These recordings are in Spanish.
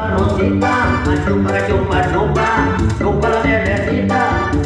Rosita, chupa, chupa, chupa, chupa la mielecita.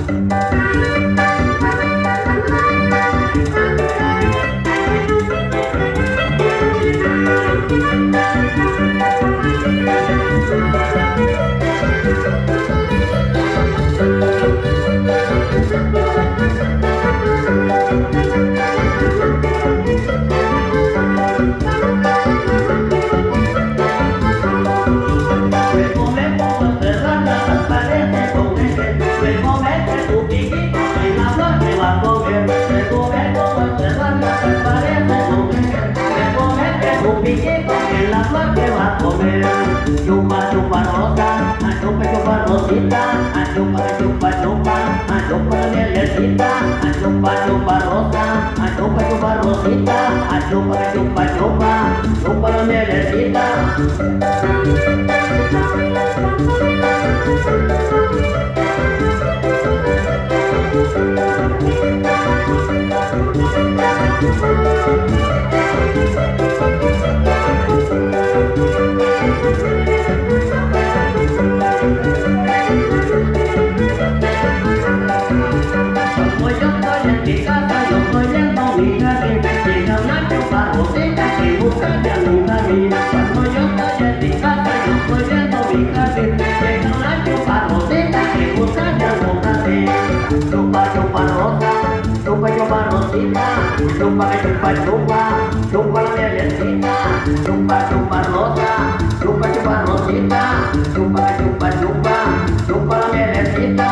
En la flor que va a comer, chupa, chupa rosa, chupa, chupa rosita, chupa, chupa, chupa, chupa la mielecita, chupa, chupa rosa, chupa, chupa rosita, chupa, chupa, chupa, chupa la mielecita. Chupa, chupa, chupa, chupa la mielecita, chupa, chupa rosa, chupa, chupa rosita, chupa, chupa, chupa, chupa la mielecita.